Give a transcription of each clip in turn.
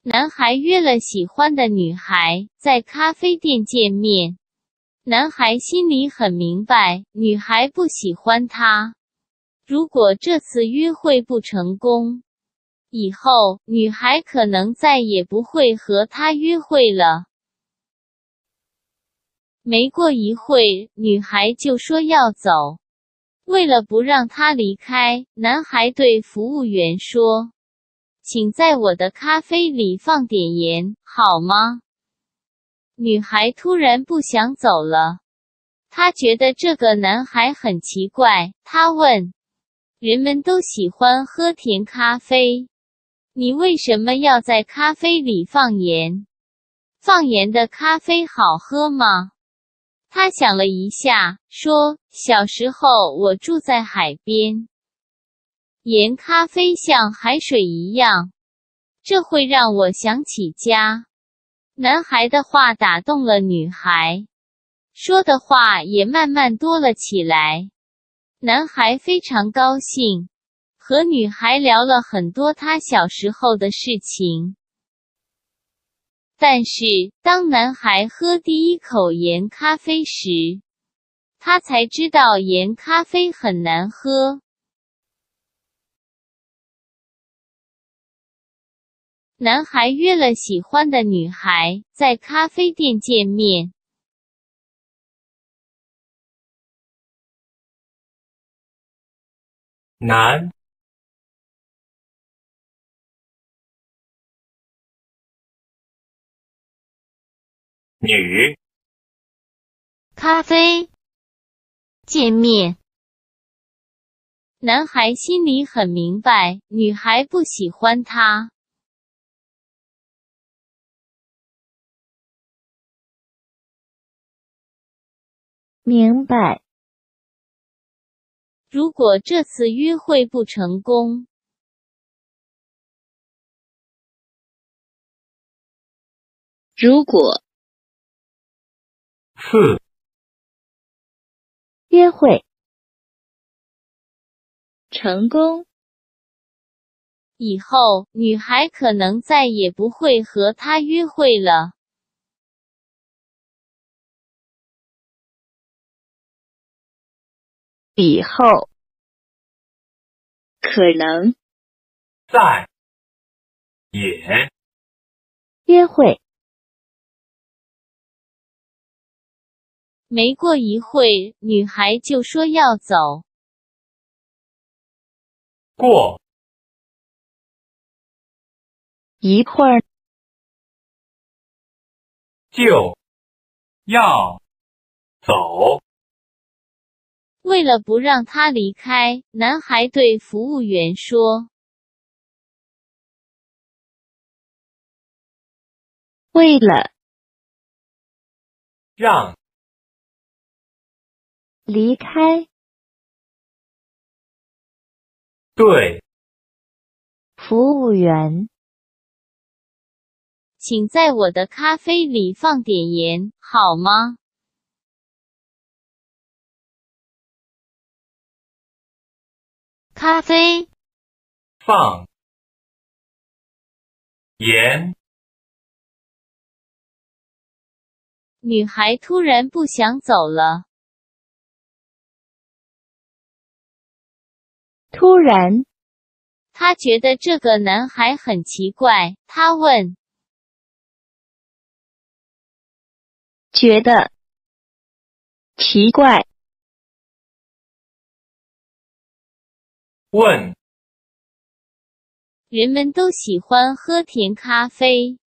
男孩约了喜欢的女孩在咖啡店见面。男孩心里很明白，女孩不喜欢他。如果这次约会不成功，以后女孩可能再也不会和他约会了。没过一会，女孩就说要走。为了不让他离开，男孩对服务员说：“请在我的咖啡里放点盐，好吗？”女孩突然不想走了。她觉得这个男孩很奇怪，她问：“人们都喜欢喝甜咖啡，你为什么要在咖啡里放盐？放盐的咖啡好喝吗？”他想了一下，说：“小时候我住在海边，盐咖啡像海水一样，这会让我想起家。”男孩的话打动了女孩，说的话也慢慢多了起来。男孩非常高兴，和女孩聊了很多他小时候的事情。但是，当男孩喝第一口盐咖啡时，他才知道盐咖啡很难喝。男孩约了喜欢的女孩在咖啡店见面。 男女咖啡见面。男孩心里很明白，女孩不喜欢他。 明白。 如果这次约会不成功， 如果 4 约会成功， 以后女孩可能再也不会和他约会了。 以后可能再也约会没过一会，女孩就说要走。 过一会儿就要走。 为了不让他离开，男孩对服务员说：“ 为了让离开对服务员， 请在我的咖啡里放点盐，好吗？”咖啡放盐。 女孩突然不想走了。 突然她觉得这个男孩很奇怪，她问：“ 觉得奇怪， 问人们都喜欢喝甜咖啡，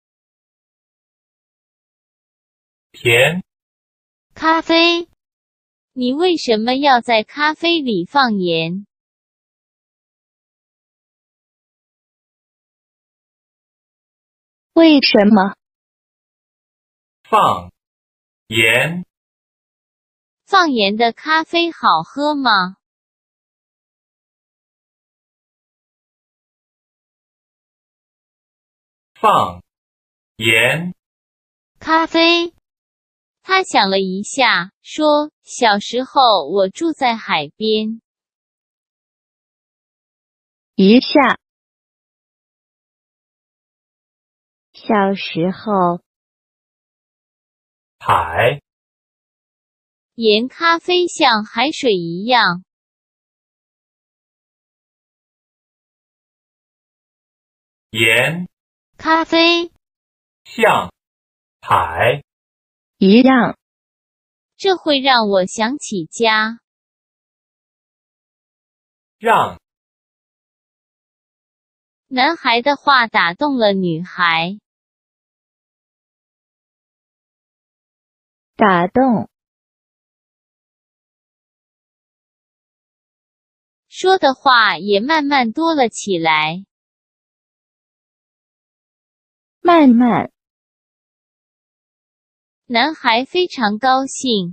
甜咖啡，你为什么要在咖啡里放盐？” 为什么放盐。 放盐的咖啡好喝吗？ 放盐。 咖啡。他想了一下，说：“小时候我住在海边。” 一下小时候， 海， 盐咖啡像海水一样。 盐， 咖啡， 像，海， 一样， 这会让我想起家。 让， 男孩的话打动了女孩。 打动， 说的话也慢慢多了起来。 慢慢， 男孩非常高兴。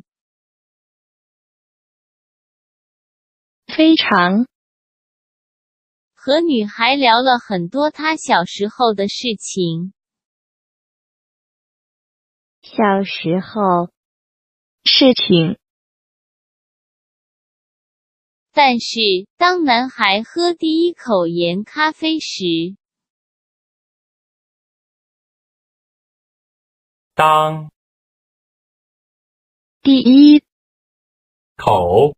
非常， 和女孩聊了很多他小时候的事情。 小时候，事情， 但是，当男孩喝第一口盐咖啡时， 当， 第一， 口，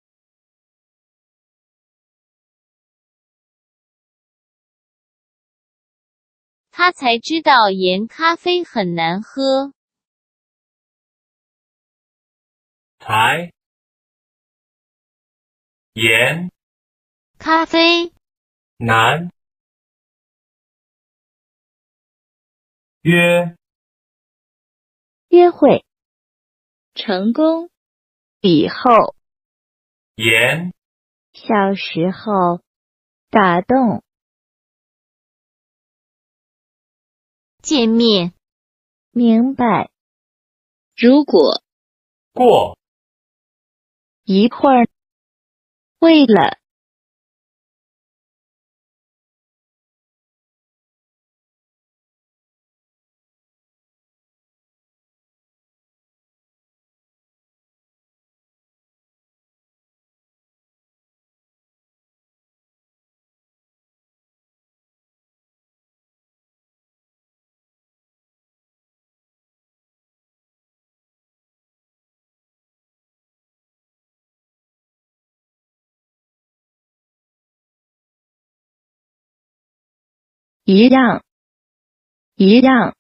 他才知道盐咖啡很难喝。 才，盐， 咖啡， 难，约， 约会，成功，以后， 盐， 小时候，打动， 见面， 明白，如果， 过， 一会儿，为了，一样，一样。